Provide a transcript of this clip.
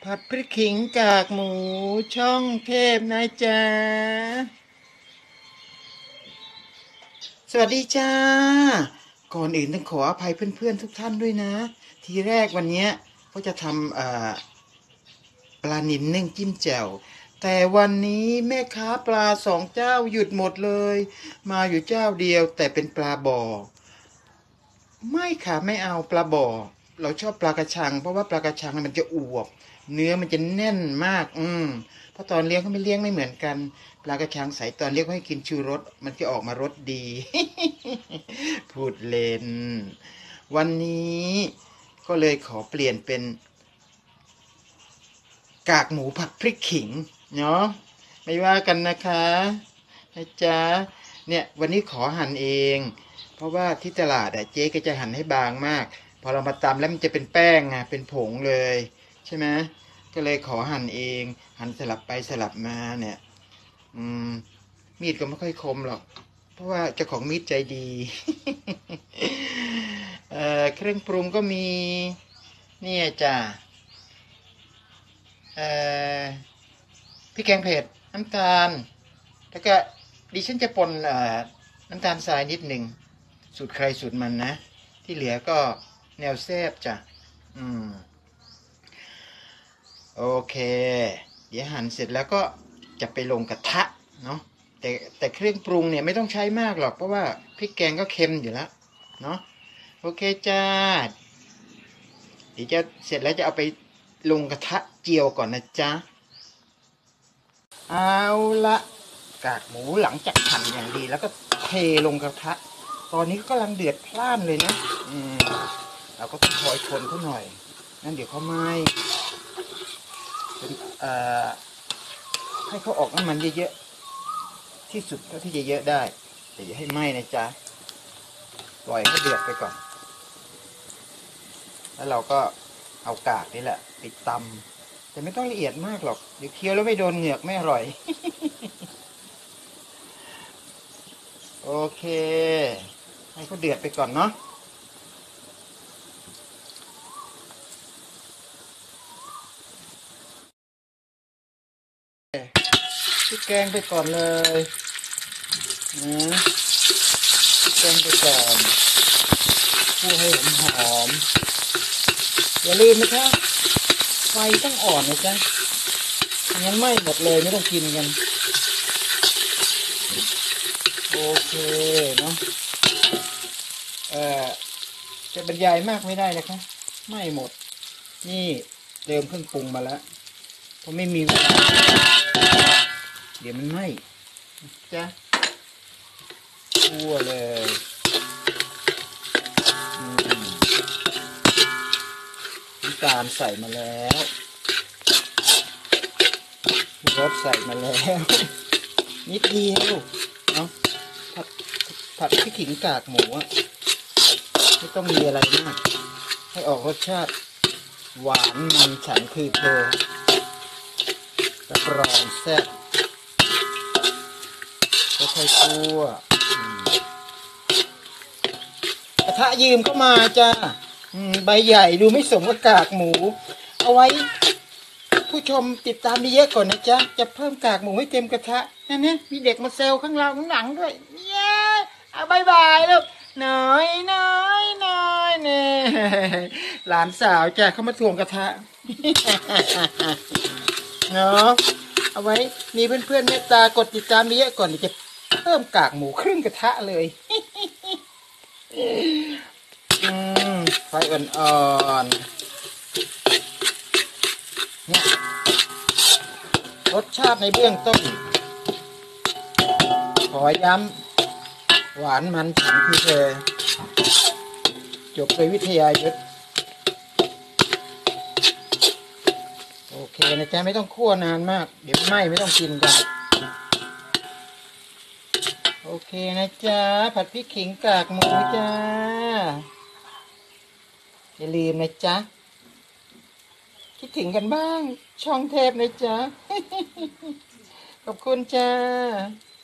ผัดพริกขิงกากหมูช่องเทพนะจ๊ะสวัสดีจ้าก่อนอื่นต้องขออภัยเพื่อนๆทุกท่านด้วยนะทีแรกวันนี้ก็จะทำปลานิลนึ่งจิ้มแจ่วแต่วันนี้แม่ค้าปลาสองเจ้าหยุดหมดเลยมาอยู่เจ้าเดียวแต่เป็นปลาบ่อไม่ค่ะไม่เอาปลาบ่อเราชอบปลากระชังเพราะว่าปลากระชังมันจะอวบเนื้อมันจะแน่นมากเพราะตอนเลี้ยงเขาไม่เลี้ยงไม่เหมือนกันปลากระชังใสตอนเลี้ยงให้กินชูรสมันจะออกมารสดี พูดเล่นวันนี้ก็เลยขอเปลี่ยนเป็นกากหมูผัดพริกขิงเนาะไม่ว่ากันนะคะนะจ๊ะเนี่ยวันนี้ขอหั่นเองเพราะว่าที่ตลาดเจ๊ก็จะหั่นให้บางมากพอเรามาตำแล้วมันจะเป็นแป้งไงเป็นผงเลยใช่ไหมก็เลยขอหั่นเองหั่นสลับไปสลับมาเนี่ยมีดก็ไม่ค่อยคมหรอกเพราะว่าเจ้าของมีดใจดี เครื่องปรุงก็มีเนี่ยจ้ะพริกแกงเผ็ดน้ำตาลแล้วก็ดิฉันจะป่นน้ำตาลทรายนิดหนึ่งสูตรใครสูตรมันนะที่เหลือก็แนวแซ่บจ้ะโอเคเดี๋ยวหั่นเสร็จแล้วก็จะไปลงกระทะเนาะแต่เครื่องปรุงเนี่ยไม่ต้องใช้มากหรอกเพราะว่าพริกแกงก็เค็มอยู่แล้วเนาะโอเคจ้าเดี๋ยวจะเสร็จแล้วจะเอาไปลงกระทะเจียวก่อนนะจ๊ะเอาละกากหมูหลังจากหั่นอย่างดีแล้วก็เทลงกระทะตอนนี้ก็กำลังเดือดพล่านเลยนะเราก็ต้องคอยคนเขาหน่อยนั่นเดี๋ยวเขาไหม้เป็นให้เขาออกน้ำมันเยอะๆที่สุดเท่าที่จะเยอะได้แต่อย่าให้ไหม้นะจ๊ะปล่อยให้เดือดไปก่อนแล้วเราก็เอากากนี่แหละไปตำแต่ไม่ต้องละเอียดมากหรอกเดี๋ยวเคี้ยวแล้วไม่โดนเหงือกไม่อร่อย โอเคให้เขาเดือดไปก่อนเนาะพริกแกงไปก่อนเลยนะพริกแกงไปก่อนคั่วให้หอมอย่าลืมนะคะไฟต้องอ่อนนะจ๊ะงั้นไหม้หมดเลยไม่ต้องกินกันโอเคเนาะจะบรรยายมากไม่ได้นะคะไหม้หมดนี่เติมเครื่องปรุงมาแล้วเพราะไม่มีเวลาเดี๋ยวมันไหม้จ้ะคั่วเลยน้ำตาลใส่มาแล้วรสใส่มาแล้วนิดเดียวเนาะผัดพริกขิงกากหมูอ่ะไม่ต้องมีอะไรมากให้ออกรสชาติหวานมันฉันคือเธอรับรองแซ่บค่อยๆคั่วกระทะยืมเข้ามาจ้าใบใหญ่ดูไม่สมกับกากหมูเอาไว้ผู้ชมติดตามเยอะก่อนนะจ๊ะจะเพิ่มกากหมูให้เต็มกระทะนั่นนะมีเด็กมาเซลข้างเราข้างหลังด้วยเย้เอาบายบายลูกน้อยเนี่ยหลานสาวจ้ะเขามาทวงกระทะเนาะเอาไว้มีเพื่อนๆเมตตากดติดตามเยอะก่อนจะเพิ่มกากหมูครึ่งกระทะเลยไฟอ่อนๆเนี่ยรสชาติในเบื้องต้นขอย้ำหวานมันฉันคือเธอจบโดยวิทยายุทธโอเคนะจ๊ะไม่ต้องคั่วนานมากเดี๋ยวไหม้ไม่ต้องกินกันโอเคนะจ๊ะผัดพริกขิงกากหมูจ้าอย่าลืมนะจ๊ะคิดถึงกันบ้างช่องเทพนะจ๊ะ ขอบคุณจ้า